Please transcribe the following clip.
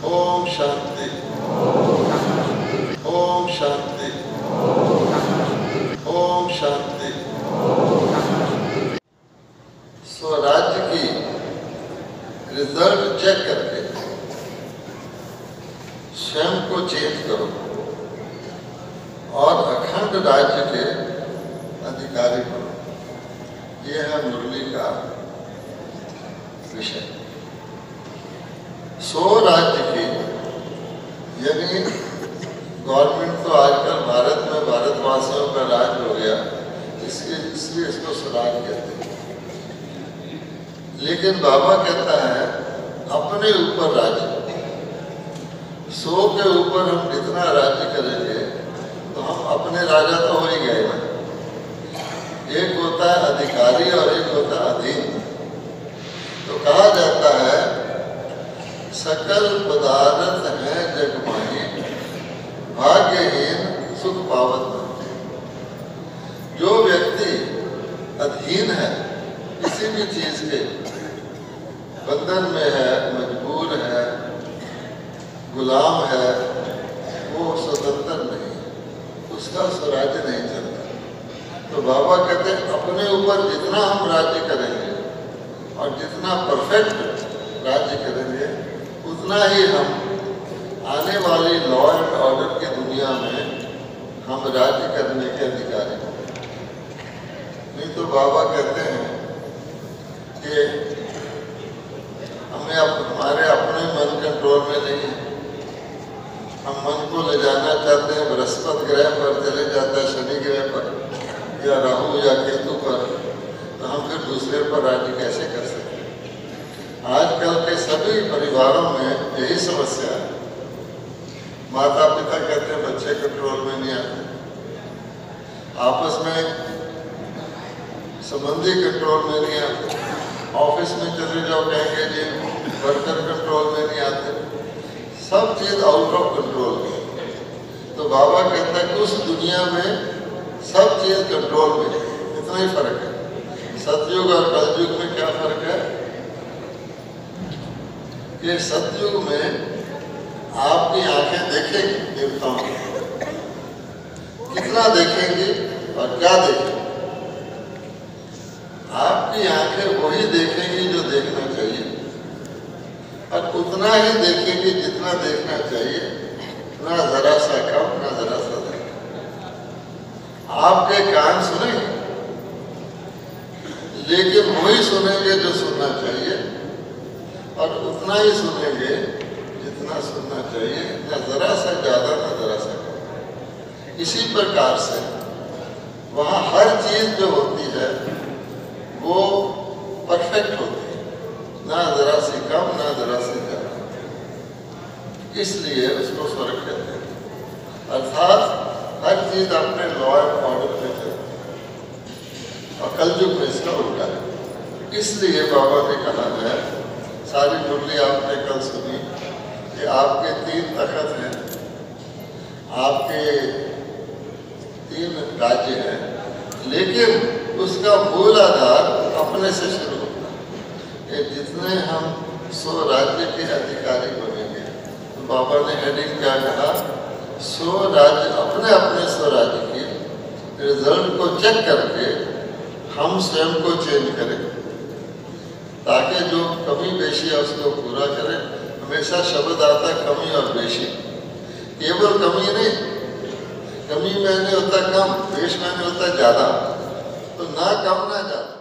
ओम शांति, ओम शांति, ओम शांति। स्वराज्य की result check करके स्वयं को चेंज करो और अखंड राज्य के अधिकारी बनो। ये है मुरली का विषय। स्वराज्य की यानी गवर्नमेंट तो आजकल भारत में भारतवासियों का राज हो गया, इसलिए इसको स्वराज कहते हैं। लेकिन बाबा कहता है अपने ऊपर राज्य। सो के ऊपर हम जितना राज्य करेंगे तो हम अपने राजा तो हो ही गए ना। एक होता है अधिकारी और एक होता है अधीन। तो कहा जाता है सकल पदार्थ है जग माही, भाग्यहीन सुख पावत नहीं। जो व्यक्ति अधीन है, किसी भी चीज के बंधन में है, मजबूर है, गुलाम है, वो स्वतंत्र नहीं, उसका स्वराज्य नहीं चलता। तो बाबा कहते हैं अपने ऊपर जितना हम राज्य करेंगे और जितना परफेक्ट राज्य करेंगे, उतना ही हम आने वाली लॉ एंड ऑर्डर की दुनिया में हम राज्य करने के अधिकारी होंगे। नहीं तो बाबा कहते हैं कि हमें हमारे अपने मन कंट्रोल में नहीं है। हम मन को ले जाना चाहते हैं बृहस्पति ग्रह पर, चले जाता है शनि ग्रह पर या राहु या केतु पर, तो हम फिर दूसरे पर राज्य कैसे कर सकते हैं? आजकल के सभी परिवारों में यही समस्या है। माता पिता कहते हैं बच्चे कंट्रोल में नहीं आते, आपस में संबंधी कंट्रोल में नहीं आते, ऑफिस में चले जाओ कहेंगे जी वर्कर कंट्रोल में नहीं आते, सब चीज आउट ऑफ कंट्रोल है। तो बाबा कहता है कि उस दुनिया में सब चीज कंट्रोल में, इतना ही फर्क है। सतयुग और कलयुग में क्या फर्क है कि सतयुग में आपकी आंखें देखेंगी देवताओं को, कितना देखेंगी और क्या देखेंगी? आपकी आंखें वही देखेंगी जो देखना चाहिए और उतना ही देखेंगी जितना देखना चाहिए, ना जरा सा कम ना जरा सा ज्यादा। आपके कान सुनेंगे लेकिन वही सुनेंगे जो सुनना चाहिए और उतना ही सुनेंगे जितना सुनना चाहिए, ना जरा सा ज्यादा ना जरा सा कम। इसी प्रकार से वहाँ हर चीज जो होती है वो परफेक्ट होती है, ना जरा सी कम ना जरा सी ज्यादा। इसलिए उसको स्वर्ग कहते हैं। अर्थात हर चीज अपने लॉ एंड ऑर्डर पे चलती है और कलयुग में इसका उल्टा है। इसलिए बाबा ने कहा है, सारी मुरली आपने कल सुनी कि आपके 3 तखत हैं, आपके 3 राज्य हैं, लेकिन उसका मूल आधार अपने से शुरू होता है कि जितने हम स्वराज्य के अधिकारी बनेंगे। तो बाबा ने हेडिंग क्या कहा? स्वराज्य, अपने अपने स्वराज्य की रिजल्ट को चेक करके हम स्वयं को चेंज करें, ताकि जो कमी बेशी है उसको पूरा करें। हमेशा शब्द आता है कमी और बेशी, केवल कमी नहीं, कमी मैंने होता कम, बेश मैंने होता ज्यादा। तो ना कम ना ज्यादा।